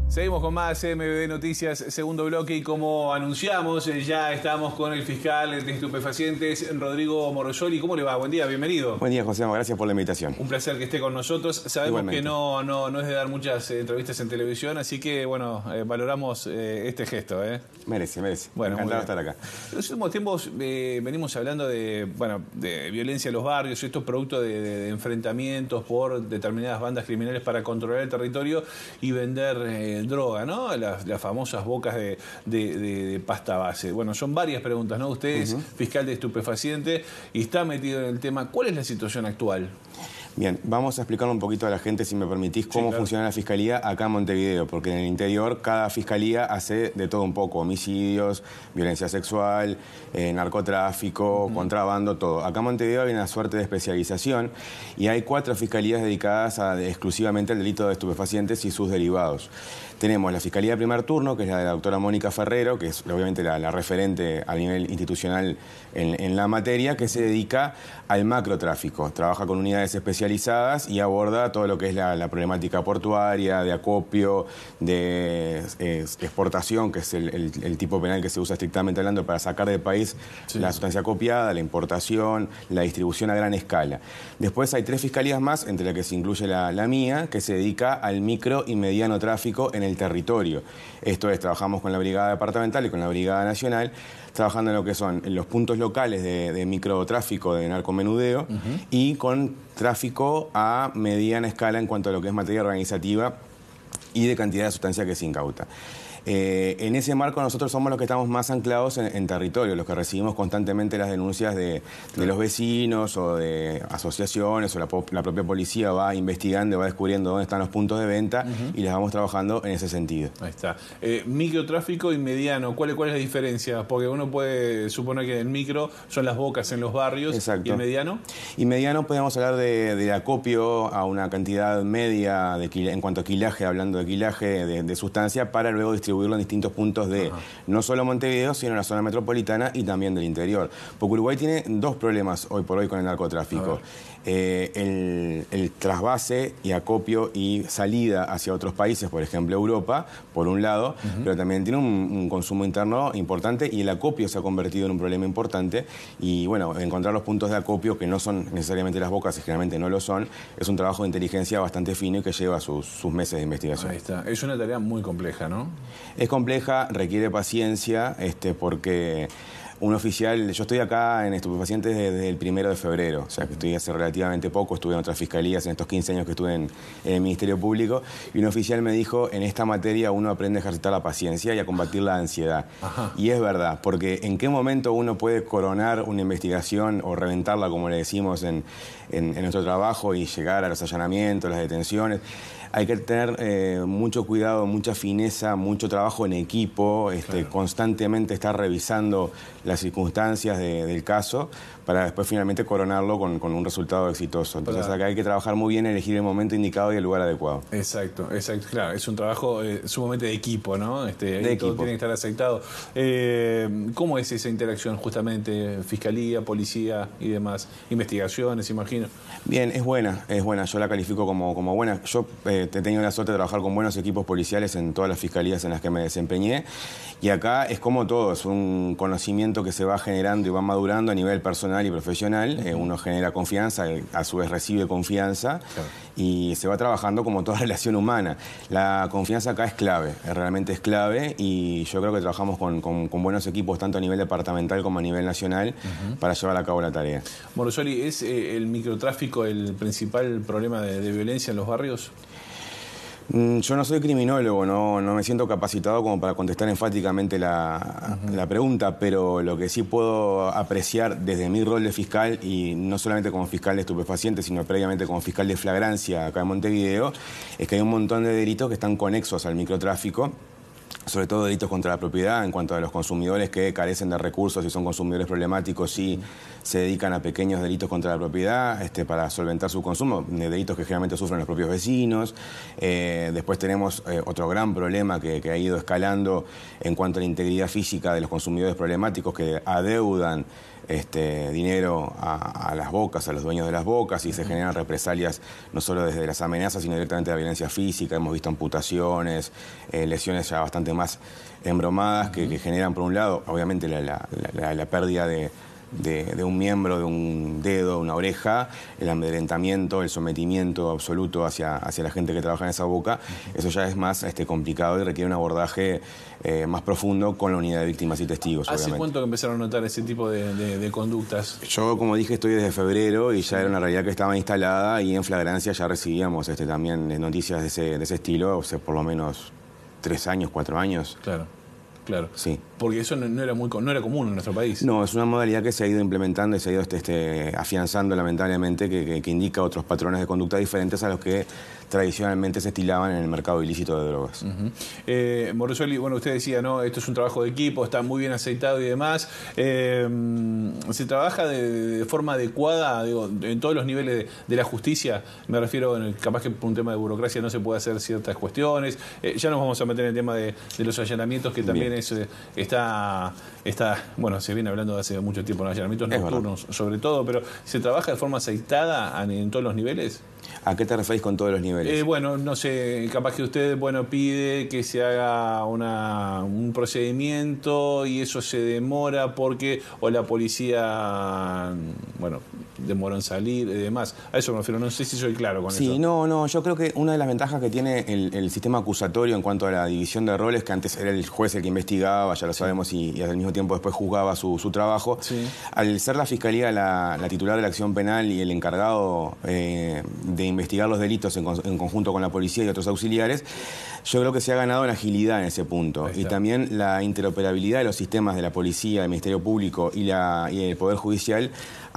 Seguimos con más MBD Noticias, segundo bloque, y como anunciamos, ya estamos con el fiscal de estupefacientes, Rodrigo Morosoli. ¿Cómo le va? Buen día, bienvenido. Buen día, José, gracias por la invitación. Un placer que esté con nosotros. Sabemos Igualmente. que no es de dar muchas entrevistas en televisión, así que, bueno, valoramos este gesto. Merece. Bueno, encantado de estar acá. En los últimos tiempos venimos hablando de violencia en los barrios, esto es producto de enfrentamientos por determinadas bandas criminales para controlar el territorio y vender droga, ¿no? Las famosas bocas de pasta base. Bueno, son varias preguntas, ¿no? Usted es fiscal de estupefaciente y está metido en el tema. ¿Cuál es la situación actual? Bien, vamos a explicarle un poquito a la gente, si me permitís, cómo funciona la fiscalía acá en Montevideo, porque en el interior cada fiscalía hace de todo un poco: homicidios, violencia sexual, narcotráfico, contrabando, todo. Acá en Montevideo hay una suerte de especialización y hay 4 fiscalías dedicadas exclusivamente al delito de estupefacientes y sus derivados. Tenemos la Fiscalía de Primer Turno, que es la de la doctora Mónica Ferrero, que es obviamente la referente a nivel institucional en la materia, que se dedica al macrotráfico. Trabaja con unidades especializadas y aborda todo lo que es la problemática portuaria, de acopio, de exportación, que es el tipo penal que se usa estrictamente hablando para sacar del país la sustancia acopiada, la importación, la distribución a gran escala. Después hay 3 fiscalías más, entre las que se incluye la mía, que se dedica al micro y mediano tráfico en el territorio. Esto es, trabajamos con la Brigada Departamental y con la Brigada Nacional, trabajando en lo que son los puntos locales de microtráfico, de narcomenudeo, y con tráfico a mediana escala en cuanto a lo que es materia organizativa y de cantidad de sustancia que se incauta. En ese marco nosotros somos los que estamos más anclados en territorio, los que recibimos constantemente las denuncias de los vecinos o de asociaciones, o la propia policía va investigando, va descubriendo dónde están los puntos de venta y las vamos trabajando en ese sentido. Ahí está. Microtráfico y mediano, ¿cuál es la diferencia? Porque uno puede suponer que el micro son las bocas en los barrios. Exacto. ¿Y el mediano? Y mediano podemos hablar de acopio a una cantidad media en cuanto a quilaje, hablando de quilaje de sustancia, para luego distribuirlo en distintos puntos de no solo Montevideo, sino en la zona metropolitana y también del interior. Porque Uruguay tiene 2 problemas hoy por hoy con el narcotráfico. El trasvase y acopio y salida hacia otros países, por ejemplo Europa, por un lado, pero también tiene un consumo interno importante y el acopio se ha convertido en un problema importante. Y bueno, encontrar los puntos de acopio, que no son necesariamente las bocas y generalmente no lo son, es un trabajo de inteligencia bastante fino y que lleva sus meses de investigación. Ahí está. Es una tarea muy compleja, ¿no? Es compleja, requiere paciencia, porque un oficial, yo estoy acá en estupefacientes desde el 1 de febrero, o sea que estoy hace relativamente poco, estuve en otras fiscalías en estos 15 años que estuve en el Ministerio Público, y un oficial me dijo: en esta materia uno aprende a ejercitar la paciencia y a combatir la ansiedad. Y es verdad, porque en qué momento uno puede coronar una investigación o reventarla, como le decimos en nuestro trabajo, y llegar a los allanamientos, las detenciones. Hay que tener mucho cuidado, mucha fineza, mucho trabajo en equipo, constantemente estar revisando las circunstancias del caso para después finalmente coronarlo con un resultado exitoso. Entonces acá hay que trabajar muy bien, elegir el momento indicado y el lugar adecuado. Exacto. Claro, es un trabajo sumamente de equipo, ¿no? De equipo. Todo tiene que estar aceptado. ¿Cómo es esa interacción justamente? Fiscalía, policía y demás. Investigaciones, imagino. Bien, es buena. Yo la califico como buena. Yo he tenido la suerte de trabajar con buenos equipos policiales en todas las fiscalías en las que me desempeñé. Y acá es como todo, es un conocimiento que se va generando y va madurando a nivel personal y profesional. Uno genera confianza, a su vez recibe confianza, y se va trabajando como toda relación humana. La confianza acá es clave, realmente es clave, y yo creo que trabajamos con buenos equipos tanto a nivel departamental como a nivel nacional para llevar a cabo la tarea. Morosoli, ¿es el microtráfico el principal problema de violencia en los barrios? Yo no soy criminólogo, no me siento capacitado como para contestar enfáticamente la pregunta, pero lo que sí puedo apreciar desde mi rol de fiscal, y no solamente como fiscal de estupefacientes, sino previamente como fiscal de flagrancia acá en Montevideo, es que hay un montón de delitos que están conexos al microtráfico, sobre todo delitos contra la propiedad, en cuanto a los consumidores que carecen de recursos y son consumidores problemáticos y se dedican a pequeños delitos contra la propiedad para solventar su consumo, delitos que generalmente sufren los propios vecinos. Después tenemos otro gran problema que ha ido escalando en cuanto a la integridad física de los consumidores problemáticos, que adeudan dinero a las bocas, a los dueños de las bocas, y se generan represalias no solo desde las amenazas, sino directamente de la violencia física. Hemos visto amputaciones, lesiones ya bastante más embromadas que generan, por un lado, obviamente la pérdida de un miembro, de un dedo, una oreja, el amedrentamiento, el sometimiento absoluto hacia la gente que trabaja en esa boca. Eso ya es más complicado y requiere un abordaje más profundo con la unidad de víctimas y testigos. ¿Hace obviamente. cuánto que empezaron a notar ese tipo de conductas? Yo, como dije, estoy desde febrero y ya era una realidad que estaba instalada, y en flagrancia ya recibíamos también noticias de ese estilo, por lo menos 3 años, 4 años. Claro. Claro, sí. Porque eso no era común en nuestro país. No, es una modalidad que se ha ido implementando y se ha ido afianzando, lamentablemente, que indica otros patrones de conducta diferentes a los que tradicionalmente se estilaban en el mercado ilícito de drogas. Morrezueli, bueno, usted decía, ¿no? Esto es un trabajo de equipo, está muy bien aceitado y demás. ¿Se trabaja de forma adecuada, digo, en todos los niveles de la justicia? Me refiero, capaz que por un tema de burocracia no se puede hacer ciertas cuestiones. Ya nos vamos a meter en el tema de los allanamientos, que también está, bueno, se viene hablando de hace mucho tiempo, los allanamientos nocturnos sobre todo, pero ¿se trabaja de forma aceitada en todos los niveles? ¿A qué te referís con todos los niveles? Bueno, no sé, capaz que usted pide que se haga un procedimiento y eso se demora porque o la policía, demoró en salir y demás. A eso me refiero, no sé si soy claro con eso. Sí, no, yo creo que una de las ventajas que tiene el sistema acusatorio en cuanto a la división de roles, que antes era el juez el que investigaba, ya lo sabemos, y al mismo tiempo después juzgaba su trabajo, al ser la Fiscalía la titular de la acción penal y el encargado de investigar los delitos en conjunto con la policía y otros auxiliares, yo creo que se ha ganado en agilidad en ese punto. Y también la interoperabilidad de los sistemas de la policía, del Ministerio Público y el Poder Judicial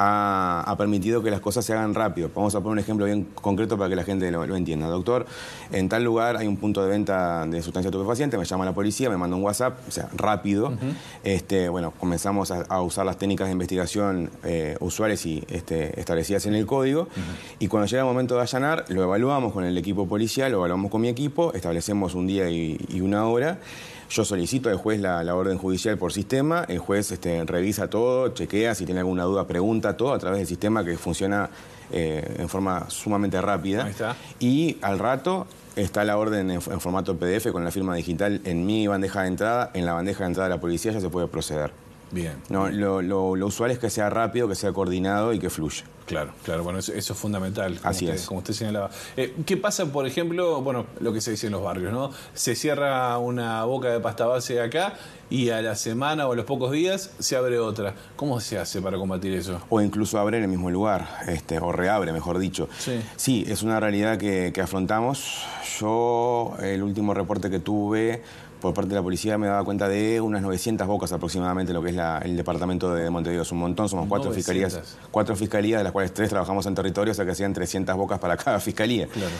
ha permitido que las cosas se hagan rápido. Vamos a poner un ejemplo bien concreto para que la gente lo entienda. Doctor, en tal lugar hay un punto de venta de sustancia estupefaciente, me llama la policía, me manda un WhatsApp, o sea, rápido. Comenzamos a usar las técnicas de investigación usuales y establecidas en el código, y cuando llega el momento de allanar, lo evaluamos con el equipo policial, lo evaluamos con mi equipo, establecemos un día y una hora. Yo solicito al juez la orden judicial por sistema, el juez revisa todo, chequea, si tiene alguna duda pregunta, todo a través del sistema que funciona en forma sumamente rápida. Ahí está. Y al rato está la orden en formato PDF con la firma digital en mi bandeja de entrada, en la bandeja de entrada de la policía ya se puede proceder. Bien. No, lo usual es que sea rápido, que sea coordinado y que fluya. Claro, bueno, eso es fundamental, como usted señalaba. ¿Qué pasa, por ejemplo, lo que se dice en los barrios, ¿no? Se cierra una boca de pasta base acá y a la semana o a los pocos días se abre otra. ¿Cómo se hace para combatir eso? O incluso abre en el mismo lugar, o reabre, mejor dicho. Sí, es una realidad que afrontamos. Yo, el último reporte que tuve por parte de la policía me daba cuenta de unas 900 bocas aproximadamente, lo que es el departamento de Montevideo. Es un montón, somos 4 fiscalías, de las cuales 3 trabajamos en territorio, o sea que hacían 300 bocas para cada fiscalía. Claro.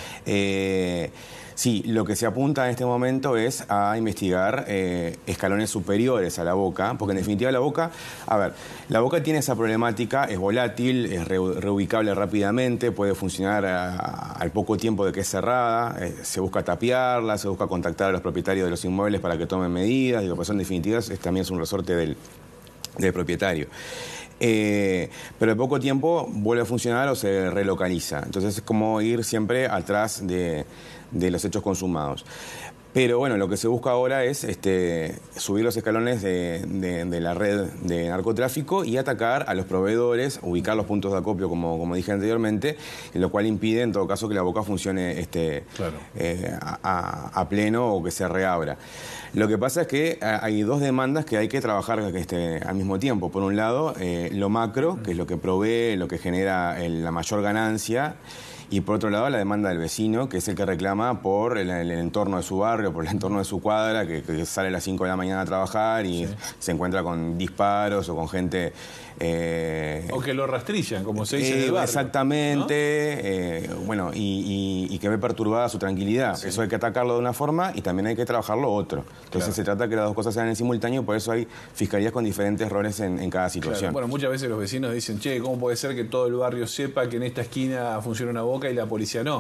Sí, lo que se apunta en este momento es a investigar escalones superiores a la boca, porque en definitiva la boca tiene esa problemática, es volátil, es reubicable rápidamente, puede funcionar al poco tiempo de que es cerrada, se busca tapiarla, se busca contactar a los propietarios de los inmuebles para que tomen medidas, pues en definitiva también es un resorte del propietario. Pero al poco tiempo vuelve a funcionar o se relocaliza. Entonces es como ir siempre atrás de los hechos consumados. Pero bueno, lo que se busca ahora es subir los escalones de la red de narcotráfico y atacar a los proveedores, ubicar los puntos de acopio, como dije anteriormente, lo cual impide en todo caso que la boca funcione a pleno o que se reabra. Lo que pasa es que hay 2 demandas que hay que trabajar al mismo tiempo. Por un lado, lo macro, que es lo que provee, lo que genera la mayor ganancia. Y por otro lado, la demanda del vecino, que es el que reclama por el entorno de su barrio, por el entorno de su cuadra, que sale a las 5 de la mañana a trabajar y se encuentra con disparos o con gente... o que lo rastrillan, como se dice en el barrio. Exactamente, ¿no? Y que ve perturbada su tranquilidad. Sí. Eso hay que atacarlo de una forma y también hay que trabajarlo otro. Entonces se trata que las 2 cosas sean en simultáneo, por eso hay fiscalías con diferentes roles en cada situación. Claro. Bueno, muchas veces los vecinos dicen, che, ¿cómo puede ser que todo el barrio sepa que en esta esquina funciona una boca y la policía no?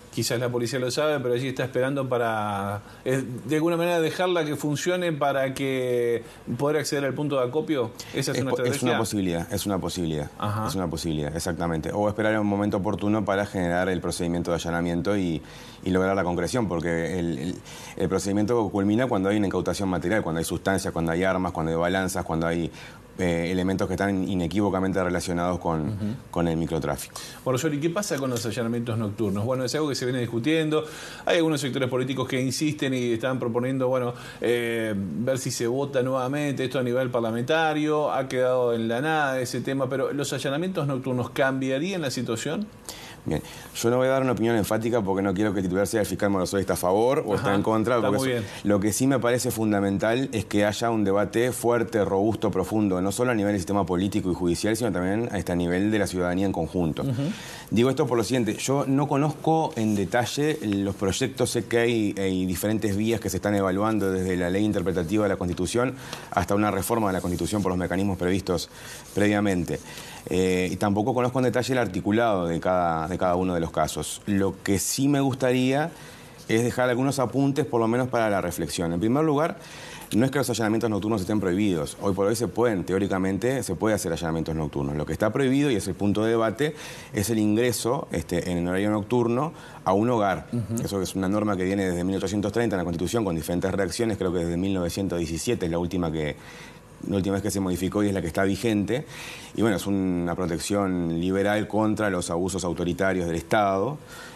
quizás la policía lo sabe, pero allí está esperando para, de alguna manera, dejarla que funcione para que poder acceder al punto de acopio. ¿Esa es una estrategia? Es una posibilidad. Ajá. Es una posibilidad, exactamente. O esperar un momento oportuno para generar el procedimiento de allanamiento y lograr la concreción, porque el procedimiento culmina cuando hay una incautación material, cuando hay sustancias, cuando hay armas, cuando hay balanzas, cuando hay elementos que están inequívocamente relacionados con el microtráfico. Bueno, Yoli, ¿qué pasa con los allanamientos nocturnos? Bueno, es algo que se viene discutiendo. Hay algunos sectores políticos que insisten y están proponiendo, bueno, ver si se vota nuevamente esto a nivel parlamentario. Ha quedado en la nada ese tema, pero ¿los allanamientos nocturnos cambiarían la situación? Bien, yo no voy a dar una opinión enfática porque no quiero que el titular sea el fiscal Morosoli está a favor o está en contra. Está muy bien. Lo que sí me parece fundamental es que haya un debate fuerte, robusto, profundo, no solo a nivel del sistema político y judicial, sino también a nivel de la ciudadanía en conjunto. Digo esto por lo siguiente, yo no conozco en detalle los proyectos, sé que hay diferentes vías que se están evaluando desde la ley interpretativa de la Constitución hasta una reforma de la Constitución por los mecanismos previstos previamente. Y tampoco conozco en detalle el articulado de cada uno de los casos. Lo que sí me gustaría es dejar algunos apuntes, por lo menos para la reflexión. En primer lugar, no es que los allanamientos nocturnos estén prohibidos. Hoy por hoy teóricamente se puede hacer allanamientos nocturnos. Lo que está prohibido, y es el punto de debate, es el ingreso en el horario nocturno a un hogar. Eso es una norma que viene desde 1830 en la Constitución con diferentes redacciones, creo que desde 1917 es la última vez que se modificó y es la que está vigente. Y bueno, es una protección liberal contra los abusos autoritarios del Estado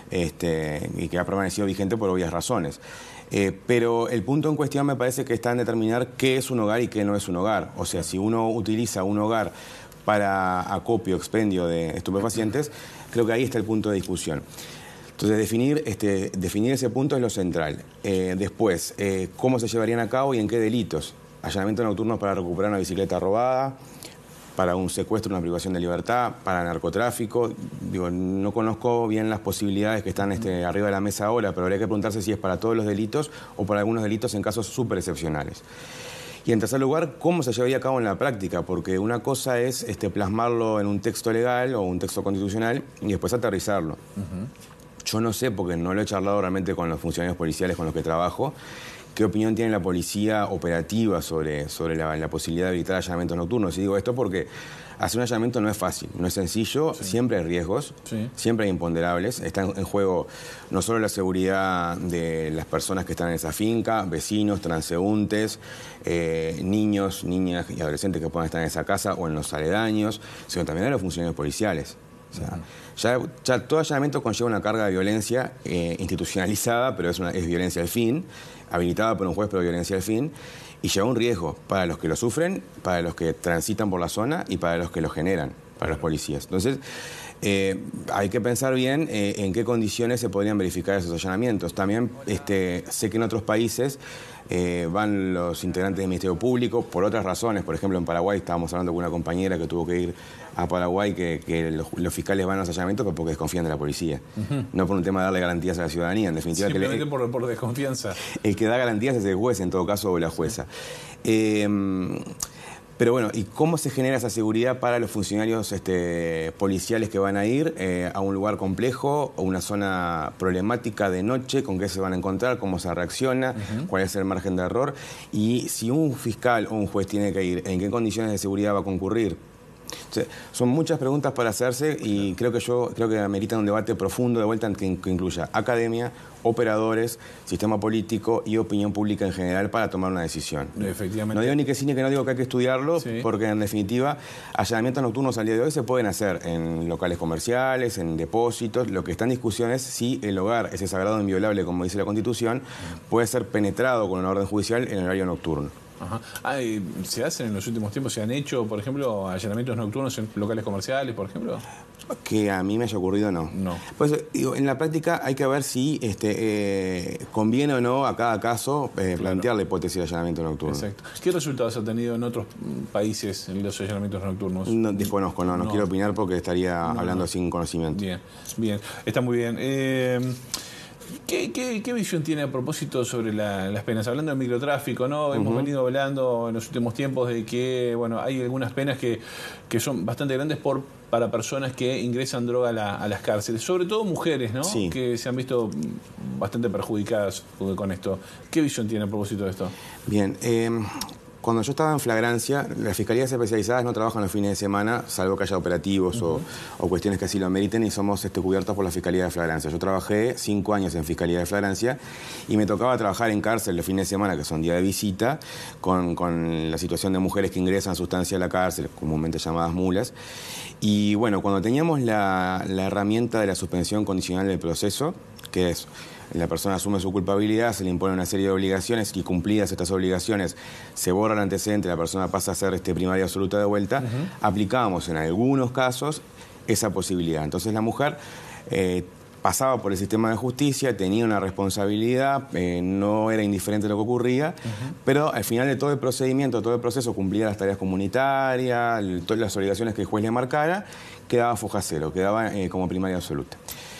y que ha permanecido vigente por obvias razones. Pero el punto en cuestión me parece que está en determinar qué es un hogar y qué no es un hogar. O sea, si uno utiliza un hogar para acopio, expendio de estupefacientes, creo que ahí está el punto de discusión. Entonces, definir ese punto es lo central. Después, cómo se llevarían a cabo y en qué delitos. Allanamientos nocturnos para recuperar una bicicleta robada, para un secuestro, una privación de libertad, para narcotráfico. Digo, no conozco bien las posibilidades que están arriba de la mesa ahora, pero habría que preguntarse si es para todos los delitos o para algunos delitos en casos súper excepcionales. Y en tercer lugar, ¿cómo se llevaría a cabo en la práctica? Porque una cosa es plasmarlo en un texto legal o un texto constitucional y después aterrizarlo. Yo no sé, porque no lo he charlado realmente con los funcionarios policiales con los que trabajo, ¿qué opinión tiene la policía operativa sobre la posibilidad de habilitar allanamientos nocturnos? Y digo esto porque hacer un allanamiento no es fácil, no es sencillo, siempre hay riesgos, siempre hay imponderables. Está en juego no solo la seguridad de las personas que están en esa finca, vecinos, transeúntes, niños, niñas y adolescentes que puedan estar en esa casa o en los aledaños, sino también a los funcionarios policiales. O sea, ya todo allanamiento conlleva una carga de violencia institucionalizada, pero es violencia al fin, habilitada por un juez, pero violencia al fin, y lleva un riesgo para los que lo sufren, para los que transitan por la zona y para los que lo generan, para los policías. Entonces, hay que pensar bien en qué condiciones se podrían verificar esos allanamientos. También sé que en otros países van los integrantes del Ministerio Público por otras razones. Por ejemplo, en Paraguay estábamos hablando con una compañera que tuvo que ir a Paraguay, que los fiscales van a los allanamientos porque desconfían de la policía. No por un tema de darle garantías a la ciudadanía, en definitiva. Simplemente por desconfianza. El que da garantías es el juez, en todo caso, o la jueza. Pero bueno, ¿y cómo se genera esa seguridad para los funcionarios policiales que van a ir a un lugar complejo o una zona problemática de noche? ¿Con qué se van a encontrar? ¿Cómo se reacciona? ¿Cuál es el margen de error? Y si un fiscal o un juez tiene que ir, ¿en qué condiciones de seguridad va a concurrir? O sea, son muchas preguntas para hacerse y creo que ameritan un debate profundo de vuelta que incluya academia, operadores, sistema político y opinión pública en general para tomar una decisión. Efectivamente. No digo ni que sí ni que no, digo que hay que estudiarlo, porque en definitiva allanamientos nocturnos al día de hoy se pueden hacer en locales comerciales, en depósitos. Lo que está en discusión es si el hogar, ese sagrado inviolable como dice la Constitución, puede ser penetrado con una orden judicial en horario nocturno. ¿Se hacen en los últimos tiempos? ¿Se han hecho, por ejemplo, allanamientos nocturnos en locales comerciales, por ejemplo? Que a mí me haya ocurrido, no. Pues digo, en la práctica hay que ver si conviene o no a cada caso plantear la hipótesis de allanamiento nocturno. Exacto. ¿Qué resultados ha tenido en otros países los allanamientos nocturnos? No, desconozco, no quiero opinar porque estaría hablando sin conocimiento. Bien, está muy bien. ¿Qué visión tiene a propósito sobre las penas? Hablando del microtráfico, ¿no? Hemos venido hablando en los últimos tiempos de que, bueno, hay algunas penas que son bastante grandes para personas que ingresan droga a las cárceles, sobre todo mujeres, ¿no? Sí. Que se han visto bastante perjudicadas con esto. ¿Qué visión tiene a propósito de esto? Bien, cuando yo estaba en flagrancia, las fiscalías especializadas no trabajan los fines de semana, salvo que haya operativos o cuestiones que así lo ameriten, y somos cubiertos por la Fiscalía de Flagrancia. Yo trabajé 5 años en Fiscalía de Flagrancia y me tocaba trabajar en cárcel los fines de semana, que son día de visita, con la situación de mujeres que ingresan sustancia a la cárcel, comúnmente llamadas mulas. Y bueno, cuando teníamos la herramienta de la suspensión condicional del proceso, que es la persona asume su culpabilidad, se le impone una serie de obligaciones y cumplidas estas obligaciones se borra el antecedente, la persona pasa a ser primaria absoluta de vuelta, aplicábamos en algunos casos esa posibilidad. Entonces la mujer pasaba por el sistema de justicia, tenía una responsabilidad, no era indiferente a lo que ocurría, pero al final de todo el procedimiento, todo el proceso, cumplía las tareas comunitarias, todas las obligaciones que el juez le marcara, quedaba foja cero, quedaba como primaria absoluta.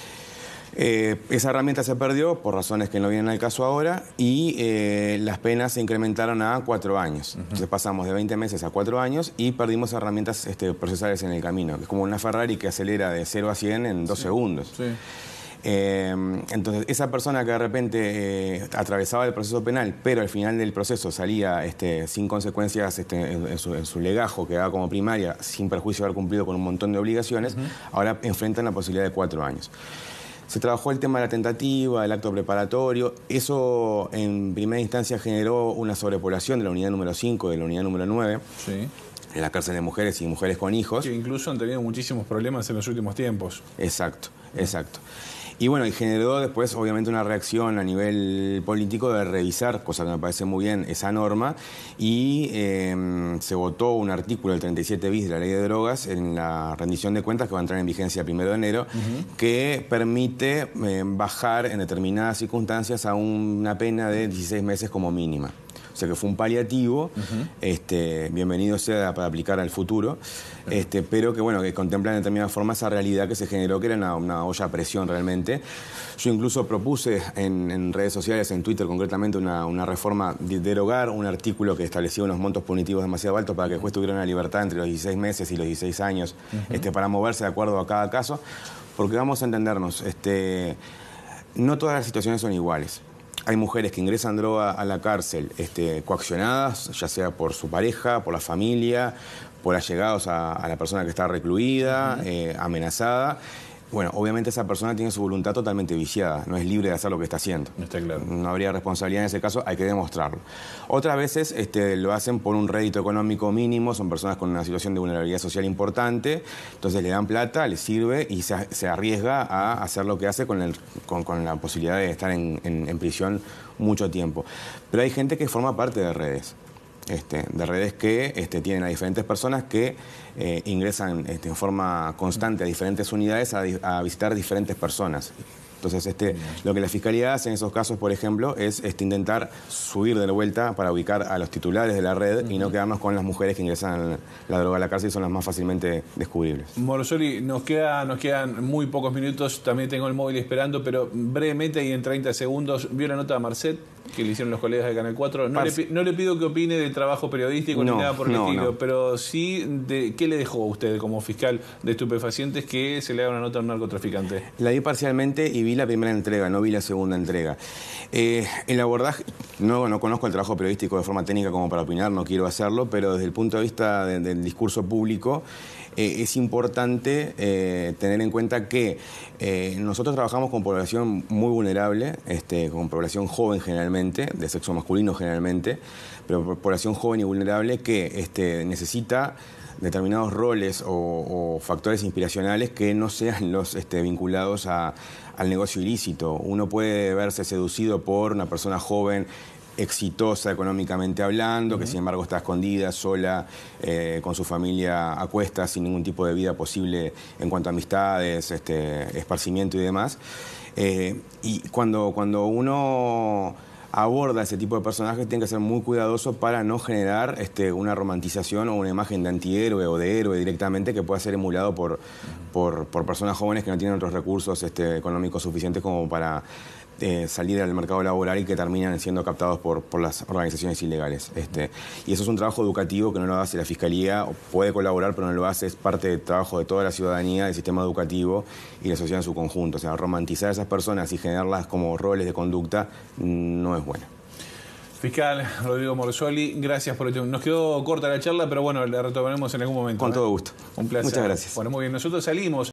Esa herramienta se perdió por razones que no vienen al caso ahora y las penas se incrementaron a 4 años. Entonces pasamos de 20 meses a 4 años y perdimos herramientas procesales en el camino. Es como una Ferrari que acelera de 0 a 100 en 2 segundos. Sí. Entonces, esa persona que de repente atravesaba el proceso penal, pero al final del proceso salía sin consecuencias en su legajo, quedaba como primaria, sin perjuicio de haber cumplido con un montón de obligaciones, ahora enfrentan la posibilidad de 4 años. Se trabajó el tema de la tentativa, el acto preparatorio. Eso en primera instancia generó una sobrepoblación de la unidad número 5 y de la unidad número 9. Sí. En la cárcel de mujeres y mujeres con hijos. Que incluso han tenido muchísimos problemas en los últimos tiempos. Exacto, exacto. Y bueno, y generó después obviamente una reacción a nivel político de revisar, cosa que me parece muy bien, esa norma, y se votó un artículo del 37 bis de la Ley de Drogas en la rendición de cuentas que va a entrar en vigencia el 1 de enero, que permite bajar en determinadas circunstancias a una pena de 16 meses como mínima. O sea que fue un paliativo, bienvenido sea para aplicar al futuro, pero que bueno, que contempla de determinada forma esa realidad que se generó, que era una olla a presión realmente. Yo incluso propuse en redes sociales, en Twitter concretamente, una reforma de derogar un artículo que establecía unos montos punitivos demasiado altos para que el juez tuviera una libertad entre los 16 meses y los 16 años para moverse de acuerdo a cada caso, porque vamos a entendernos, no todas las situaciones son iguales. Hay mujeres que ingresan droga a la cárcel coaccionadas, ya sea por su pareja, por la familia, por allegados a la persona que está recluida, amenazada. Bueno, obviamente esa persona tiene su voluntad totalmente viciada, no es libre de hacer lo que está haciendo. Está claro. No habría responsabilidad en ese caso, hay que demostrarlo. Otras veces lo hacen por un rédito económico mínimo, son personas con una situación de vulnerabilidad social importante, entonces le dan plata, les sirve y se arriesga a hacer lo que hace con la posibilidad de estar en prisión mucho tiempo. Pero hay gente que forma parte de redes. De redes que tienen a diferentes personas que ingresan en forma constante a diferentes unidades a visitar diferentes personas. Entonces, lo que la Fiscalía hace en esos casos, por ejemplo, es intentar subir de vuelta para ubicar a los titulares de la red y no quedarnos con las mujeres que ingresan la droga a la cárcel y son las más fácilmente descubribles. Morosoli, nos quedan muy pocos minutos, también tengo el móvil esperando, pero brevemente y en 30 segundos, ¿vio la nota de Marcet que le hicieron los colegas de Canal 4? No le pido que opine del trabajo periodístico ni nada por el estilo, pero sí de qué le dejó a usted como fiscal de estupefacientes que se le haga una nota a un narcotraficante. La vi parcialmente y vi la primera entrega, no vi la segunda entrega. El abordaje, no conozco el trabajo periodístico de forma técnica como para opinar, no quiero hacerlo, pero desde el punto de vista del discurso público, es importante tener en cuenta que nosotros trabajamos con población muy vulnerable, con población joven generalmente, de sexo masculino generalmente, pero población joven y vulnerable que necesita determinados roles o factores inspiracionales que no sean los vinculados al negocio ilícito. Uno puede verse seducido por una persona joven exitosa económicamente hablando, que sin embargo está escondida, sola, con su familia a cuestas, sin ningún tipo de vida posible en cuanto a amistades, esparcimiento y demás. Y cuando uno aborda ese tipo de personajes, tiene que ser muy cuidadoso para no generar una romantización o una imagen de antihéroe o de héroe directamente que pueda ser emulado por personas jóvenes que no tienen otros recursos económicos suficientes como para salir al mercado laboral y que terminan siendo captados por las organizaciones ilegales. Y eso es un trabajo educativo que no lo hace la Fiscalía, puede colaborar, pero no lo hace, es parte del trabajo de toda la ciudadanía, del sistema educativo y la sociedad en su conjunto. O sea, romantizar a esas personas y generarlas como roles de conducta no es bueno. Fiscal Rodrigo Morzuoli, gracias por el tiempo. Nos quedó corta la charla, pero bueno, la retomaremos en algún momento. Con todo gusto. Un placer. Muchas gracias. Bueno, muy bien. Nosotros salimos.